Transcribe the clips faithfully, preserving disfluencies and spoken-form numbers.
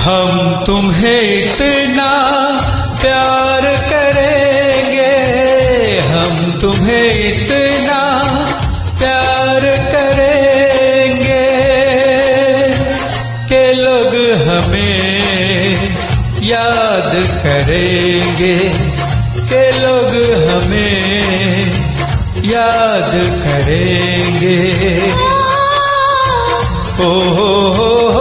हम तुम्हें इतना प्यार करेंगे, हम तुम्हें इतना प्यार करेंगे कि लोग हमें याद करेंगे, कि लोग हमें याद करेंगे। ओ हो हो हो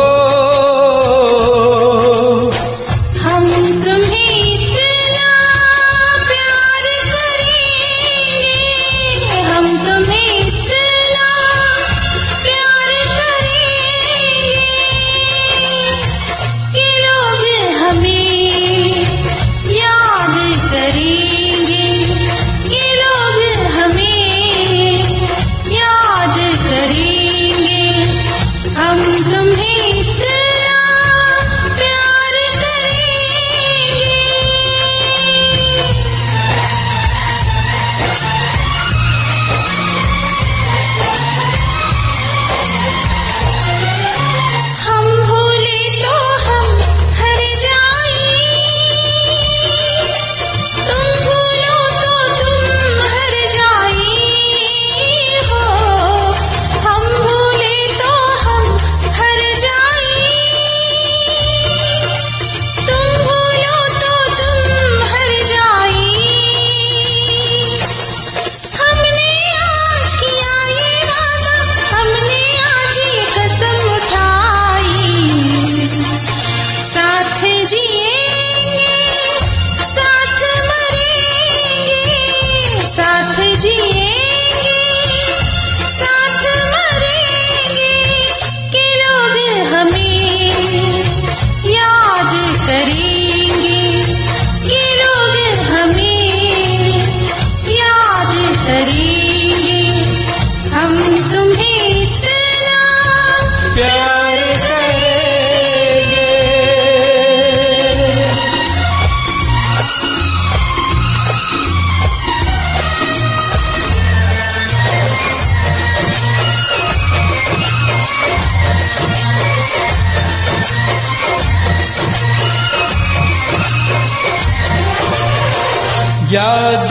याद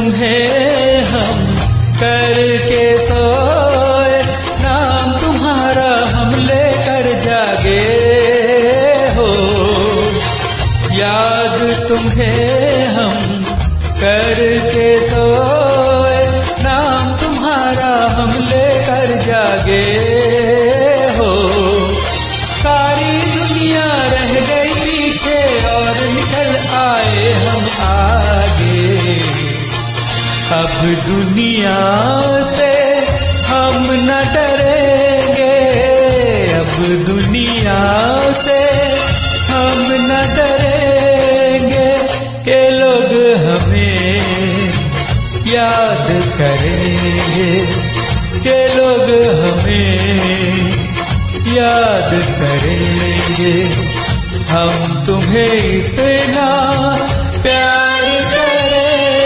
तुम्हें हम करके सोए, नाम तुम्हारा हम लेकर जागे हो। याद तुम्हें हम करके सोए, नाम तुम्हारा हम लेकर जागे हो। सारी दुनिया रह गई पीछे और निकल आए हम आगे। अब दुनिया से हम न डरेंगे, अब दुनिया से हम न डरेंगे कि लोग हमें याद करेंगे, कि लोग हमें याद करेंगे। हम तुम्हें इतना प्यार करेंगे।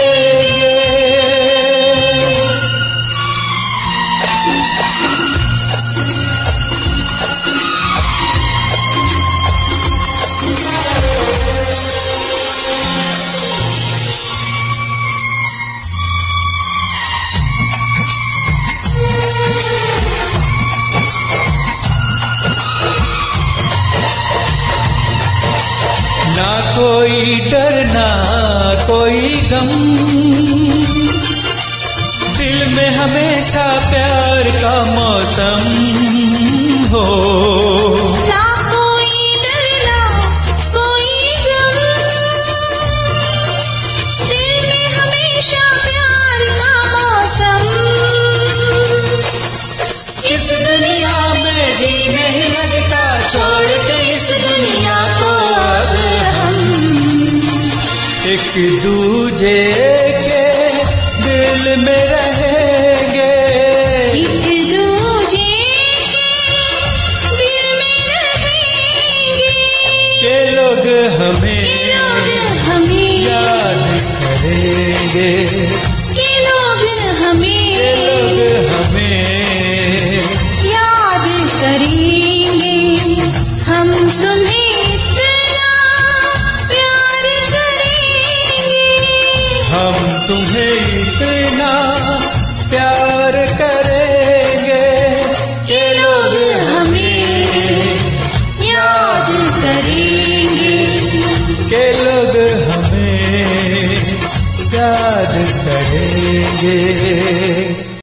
ना कोई डर ना कोई गम, दिल में हमेशा प्यार का मौसम हो। ना कोई डर ना कोई गम, दिल में हमेशा प्यार का मौसम। इस दुनिया में जी नहीं लगता, छोड़ के इस दुनिया को अब हम एक दूजे